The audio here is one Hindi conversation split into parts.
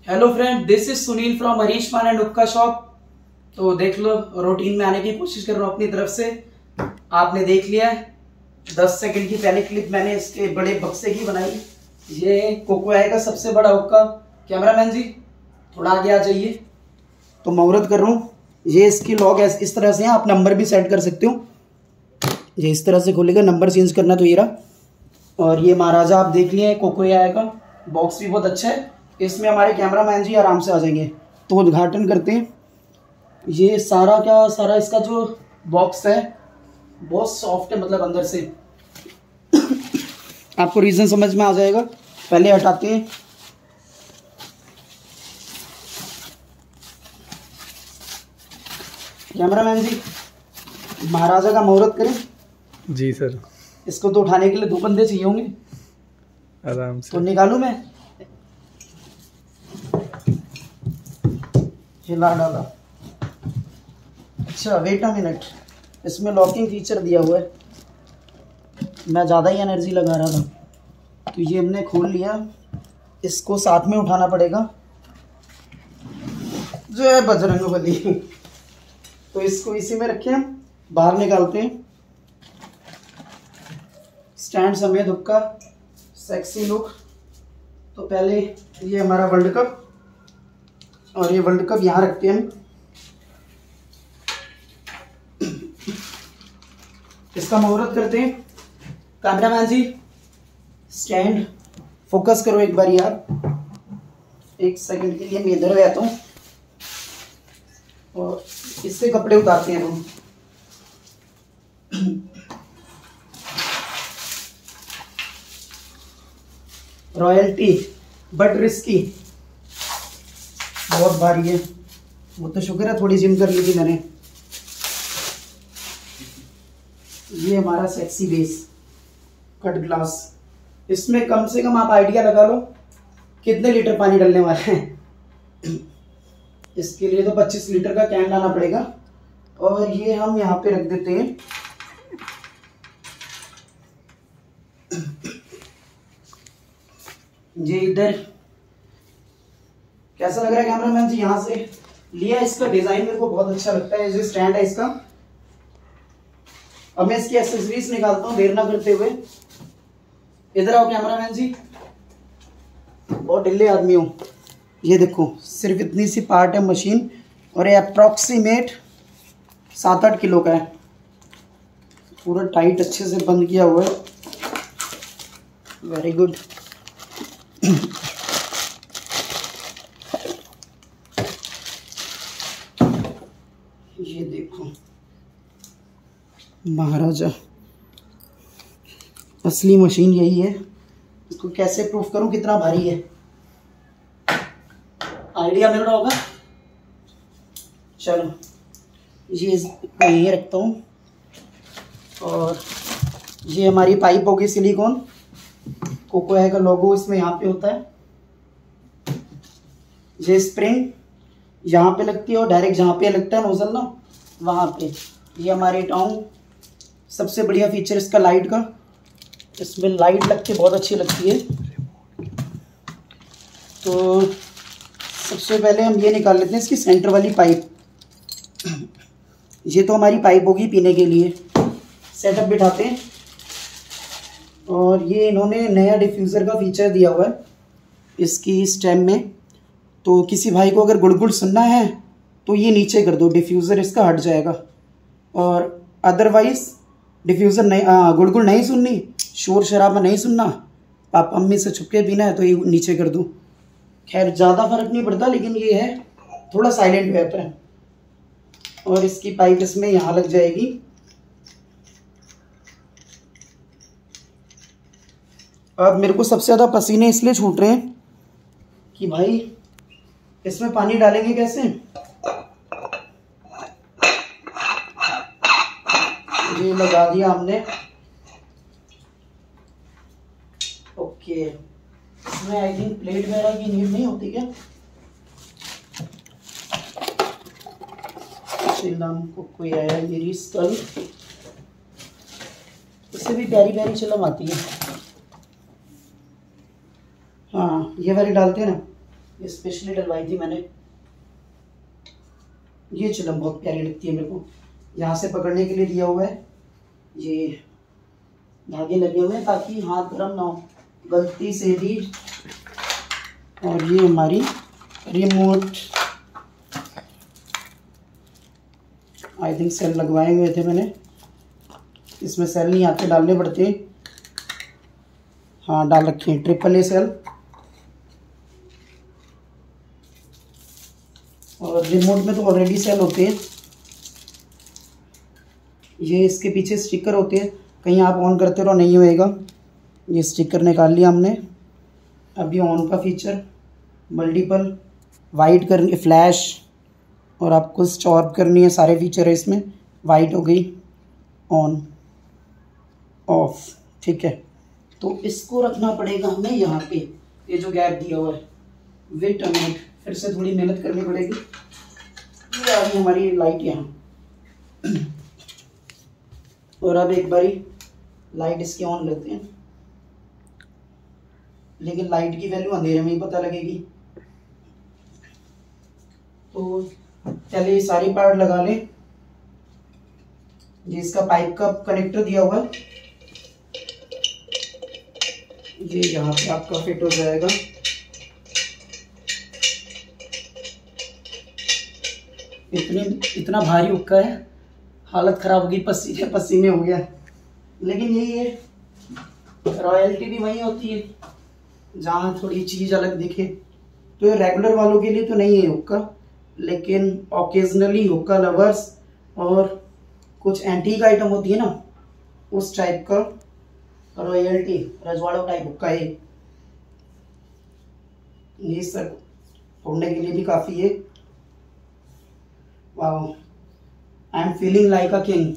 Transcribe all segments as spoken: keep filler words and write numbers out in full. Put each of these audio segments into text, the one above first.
Hello friend, this is Sunil from Harish Maan and हुक्का शॉप। तो देख लो, रूटीन में आने की कोशिश कर रहा हूँ अपनी तरफ से। आपने देख लिया है, दस सेकंड की पहले क्लिप मैंने इसके बड़े बक्से की बनाई। ये कोको आई का सबसे बड़ा हुक्का। कैमरामैन जी थोड़ा आगे आ जाइए। तो मुहूर्त कर रहा हूँ। ये इसकी लॉक इस तरह से है, आप नंबर भी सेट कर सकते हो। ये इस तरह से खोलेगा, नंबर चेंज करना तो ये रहा। और ये महाराजा आप देख लिए कोको आई का बॉक्स भी बहुत अच्छा है। इसमें हमारे कैमरामैन जी आराम से आ जाएंगे। तो उद्घाटन करते हैं। ये सारा क्या सारा इसका जो बॉक्स है बहुत सॉफ्ट है, मतलब अंदर से आपको रीज़न समझ में आ जाएगा। पहले हटाते हैं। कैमरामैन जी महाराजा का मुहूर्त करें। जी सर। इसको तो उठाने के लिए दो बंदे चाहिए होंगे। आराम से। तो निकालूं मैं। हिला डाला। अच्छा वेट अ मिनट, इसमें लॉकिंग फीचर दिया हुआ है। मैं ज़्यादा ही एनर्जी लगा रहा था। तो ये हमने खोल लिया। इसको साथ में उठाना पड़ेगा। जय बजरंगबली। तो इसको इसी में रखें, हम बाहर निकालते हैं। स्टैंड समेत हुक्का, सेक्सी लुक। तो पहले ये हमारा वर्ल्ड कप, और ये वर्ल्ड कप यहाँ रखते हैं हम। इसका मुहूर्त करते हैं। कैमरामैन जी स्टैंड फोकस करो एक बार यार। एक सेकंड के लिए मैं इधर रहता हूँ और इससे कपड़े उतारते हैं हम। रॉयल्टी बट रिस्की, बहुत भारी है। वो तो शुक्र है थोड़ी जिम कर ली थी मैंने। ये हमारा सेक्सी बेस कट ग्लास। इसमें कम से कम आप आइडिया लगा लो कितने लीटर पानी डालने वाले हैं। इसके लिए तो पच्चीस लीटर का कैन लाना पड़ेगा। और ये हम यहाँ पे रख देते हैं। ये इधर कैसा लग रहा है कैमरामैन जी? यहाँ से लिया, इसका डिजाइन मेरे को बहुत अच्छा लगता है। जो स्टैंड है इसका। अब मैं इसकी एक्सेसरीज निकालता हूँ देर ना करते हुए। इधर आओ कैमरामैन जी, बहुत ढिल्ले आदमी हूँ। ये देखो, सिर्फ इतनी सी पार्ट है मशीन, और ये अप्रॉक्सीमेट सात आठ किलो का है। पूरा टाइट अच्छे से बंद किया हुआ है। Very good. ये देखो महाराजा असली मशीन यही है। इसको कैसे प्रूफ करूं कितना भारी है? आइडिया मिल रहा होगा। चलो ये यहीं रखता हूँ। और ये हमारी पाइप होगी सिलिकॉन। कोको आई का लोगो इसमें यहाँ पे होता है। ये स्प्रिंग यहाँ पे लगती है, और डायरेक्ट जहाँ पे लगता है नोजल ना वहाँ पे। ये हमारी टोंग। सबसे बढ़िया फीचर इसका लाइट का। इसमें लाइट लग के बहुत अच्छी लगती है। तो सबसे पहले हम ये निकाल लेते हैं इसकी सेंटर वाली पाइप। ये तो हमारी पाइप होगी पीने के लिए। सेटअप बिठाते हैं। और ये इन्होंने नया डिफ्यूज़र का फीचर दिया हुआ है इसकी स्टेम में। तो किसी भाई को अगर गुड़गुड़ सुनना है तो ये नीचे कर दो, डिफ्यूज़र इसका हट जाएगा। और अदरवाइज़ डिफ्यूज़र नहीं, गुड़गुड़ नहीं सुननी, शोर शराबा नहीं सुनना, पापा मम्मी से छुपके पीना है तो ये नीचे कर दूँ। खैर ज़्यादा फर्क नहीं पड़ता, लेकिन ये है थोड़ा साइलेंट वेपर है। और इसकी पाइप इसमें यहाँ लग जाएगी। अब मेरे को सबसे ज़्यादा पसीने इसलिए छूट रहे हैं कि भाई इसमें पानी डालेंगे कैसे। ये लगा दिया हमने। ओके, इसमें आई थिंक प्लेट वगैरह की नीड नहीं होती क्या? चिलम कोको आया मेरी स्कल। इससे भी प्यारी प्यारी चिलम आती है। हाँ ये वाली डालते हैं ना, ये स्पेशली डलवाई थी मैंने। ये चिलम बहुत प्यारी लगती है मेरे को। यहाँ से पकड़ने के लिए दिया हुआ है, ये धागे लगे हुए हैं ताकि हाथ गर्म ना हो गलती से भी। और ये हमारी रिमोट, आई थिंक सेल लगवाए हुए थे मैंने, इसमें सेल नहीं आते, डालने पड़ते। हाँ डाल रखे हैं, ट्रिपल ए सेल। और रिमोट में तो ऑलरेडी सेल होते हैं। ये इसके पीछे स्टिकर होते हैं, कहीं आप ऑन करते रहो नहीं होएगा। ये स्टिकर निकाल लिया हमने। अभी ऑन का फीचर, मल्टीपल, वाइट करनी, फ्लैश, और आपको स्विच ऑफ करनी है, सारे फीचर है इसमें। वाइट हो गई, ऑन, ऑफ, ठीक है। तो इसको रखना पड़ेगा हमें यहाँ पे, ये जो गैप दिया हुआ है। वेट अ मिनट, फिर से थोड़ी मेहनत करनी पड़ेगी। ये आ गई हमारी लाइट यहाँ। और अब एक बारी लाइट इसकी ऑन करते हैं, लेकिन लाइट की वैल्यू अंधेरे में ही पता लगेगी। तो चलिए ये सारी पार्ट लगा लें। ये इसका पाइप का कनेक्टर दिया हुआ है, ये यहाँ पे आपका फिट हो जाएगा। इतनी इतना भारी हुक्का है, हालत खराब होगी, पसीने पसीने हो गया। लेकिन यही है, रॉयल्टी भी वही होती है जहाँ थोड़ी चीज़ अलग दिखे। तो ये रेगुलर वालों के लिए तो नहीं है हुक्का, लेकिन ओकेजनली हुक्का लवर्स और कुछ एंटीक आइटम होती है ना, उस टाइप का रॉयल्टी रजवाड़ा टाइप हुक्का है ये। सर तोड़ने के लिए भी काफ़ी है। Wow, I am feeling like a king.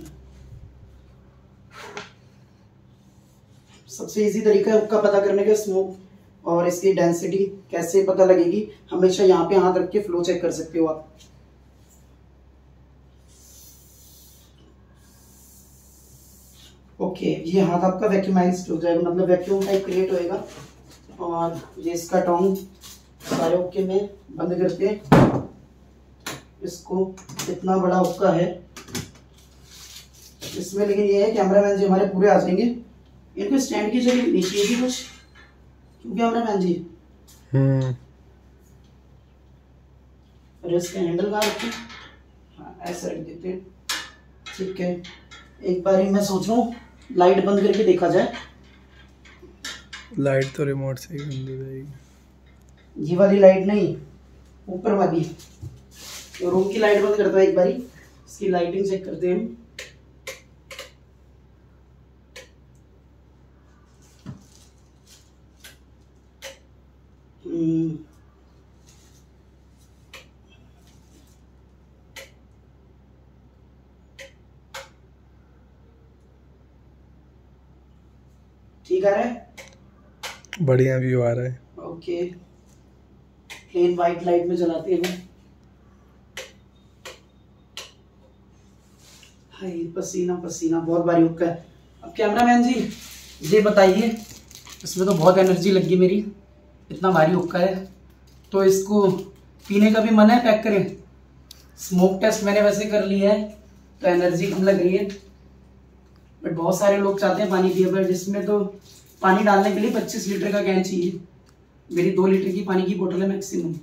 सबसे इजी तरीका है हुक्का पता करने का, स्मोक और इसकी डेंसिटी कैसे पता लगेगी। हमेशा यहाँ पे हाथ रख के फ्लो चेक कर सकते हो आप। ओके okay, ये हाथ आपका वैक्यूमाइज्ड हो जाएगा, मतलब वैक्यूम टाइप क्रिएट होएगा। और ये इसका टोंग सारे हुक्के में बंद करते हैं इसको। इतना बड़ा हुक्का है इसमें, लेकिन ये है कैमरामैन जी हमारे पूरे आ जाएंगे। इनको स्टैंड की जगह नहीं चाहिए थी कुछ, क्यों कैमरामैन जी? हम्म इसका हैंडल कहाँ रखें? हाँ ऐसे रख देते हैं, ठीक है। एक बार मैं सोच रहा हूँ लाइट बंद करके देखा जाए। लाइट तो रिमोट से ही बंद हो जाएगी। ये वाली लाइट नहीं, ऊपर वाली। तो रूम की लाइट बंद करता है एक बारी, इसकी लाइटिंग चेक करते हैं हम। हम्म ठीक आ रहा है, बढ़िया व्यू आ रहा है। ओके, प्लेन वाइट लाइट में जलाते हैं। हाय पसीना पसीना, बहुत भारी हुक्का है। अब कैमरामैन जी ये बताइए, इसमें तो बहुत एनर्जी लगी मेरी, इतना भारी हुक्का है, तो इसको पीने का भी मन है, पैक करें? स्मोक टेस्ट मैंने वैसे कर लिया है, तो एनर्जी कम लग रही है, बट बहुत सारे लोग चाहते हैं पानी पिए, पर जिसमें तो पानी डालने के लिए पच्चीस लीटर का कैन चाहिए। मेरी दो लीटर की पानी की बोतल है मैक्सिमम।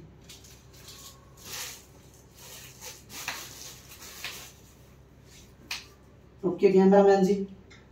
ओके कैमरामैन जी,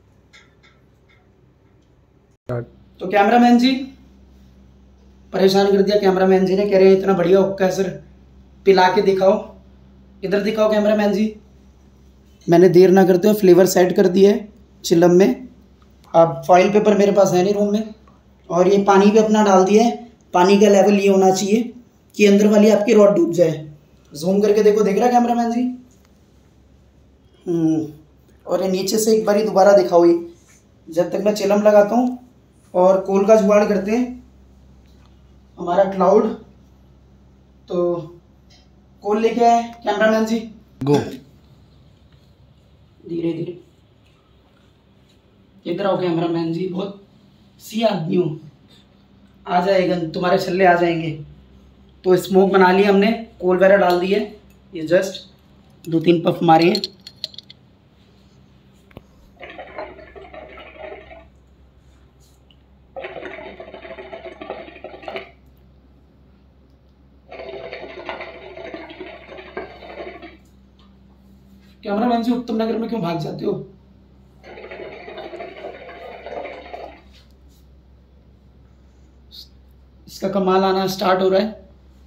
तो कैमरामैन जी परेशान कर दिया कैमरामैन जी ने, कह रहे हैं इतना बढ़िया हुक्का है सर, पिला के दिखाओ। इधर दिखाओ कैमरामैन जी। मैंने देर ना करते हुए फ्लेवर सेट कर दिया है चिलम में। अब फॉइल पेपर मेरे पास है नहीं रूम में, और ये पानी भी अपना डाल दिया है। पानी का लेवल ये होना चाहिए कि अंदर वाली आपकी रॉड डूब जाए। जूम करके देखो, देख रहा कैमरामैन जी? हम्म और ये नीचे से एक बारी दोबारा दिखाओ। ये जब तक मैं चिलम लगाता हूँ और कोल का जुगाड़ करते हैं हमारा क्लाउड। तो कोल लेके आए कैमरामैन जी, गो। धीरे धीरे इधर आओ कैमरामैन जी, बहुत सी आदमी हूँ, आ जाएगा, तुम्हारे छल्ले आ जाएंगे। तो तो स्मोक बना लिया हमने, कोल वगैरह डाल दिए, ये जस्ट दो तीन पफ मारे हैं। कैमरामैन जी उत्तम नगर में क्यों भाग जाते हो? इसका कमाल आना स्टार्ट हो रहा है।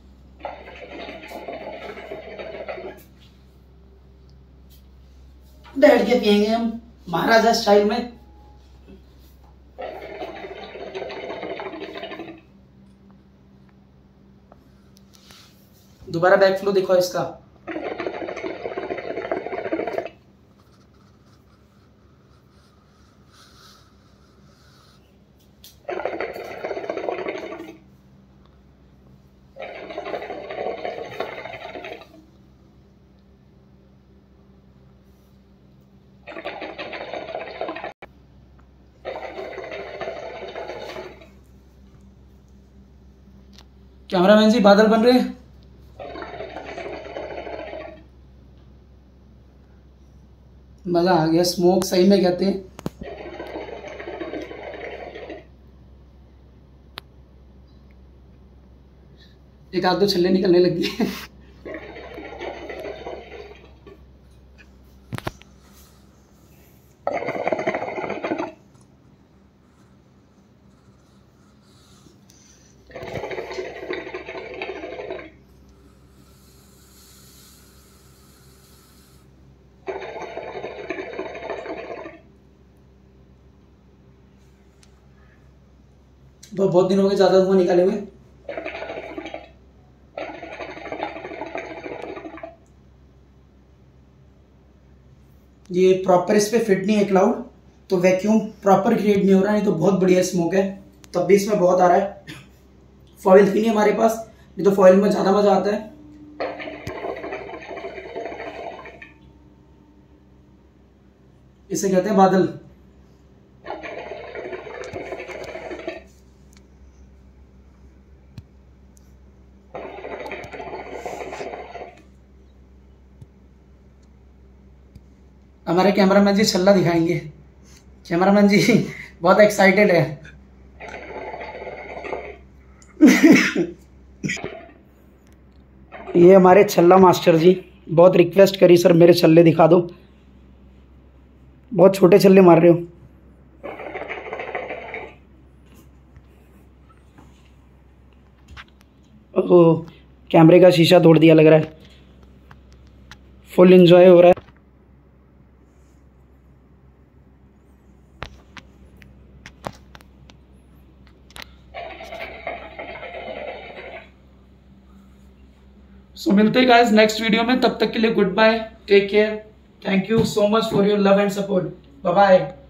बैठ के पियेंगे हम महाराजा स्टाइल में। दोबारा बैक फ्लो देखो इसका। कैमरामैन जी बादल बन रहे हैं। मजा आ गया, स्मोक सही में कहते हैं। एक आध दो छल्ले निकलने लगी है। तो बहुत दिन हो गए ज्यादा धुआं निकाले हुए। ये प्रॉपर इस पे फिट नहीं है क्लाउड, तो वैक्यूम प्रॉपर क्रिएट नहीं हो रहा है, नहीं तो बहुत बढ़िया स्मोक है। तब भी इसमें बहुत आ रहा है। फॉइल थी नहीं हमारे पास, नहीं तो फॉइल में ज्यादा मजा आता है। इसे कहते हैं बादल। हमारे कैमरामैन जी छल्ला दिखाएंगे। कैमरामैन जी बहुत एक्साइटेड है। ये हमारे छल्ला मास्टर जी बहुत रिक्वेस्ट करी, सर मेरे छल्ले दिखा दो। बहुत छोटे छल्ले मार रहे हो। ओह, कैमरे का शीशा तोड़ दिया लग रहा है। फुल एंजॉय हो रहा है। सो मिलते हैं गाइस नेक्स्ट वीडियो में, तब तक के लिए good bye, take care, thank you so much for your love and support, bye bye.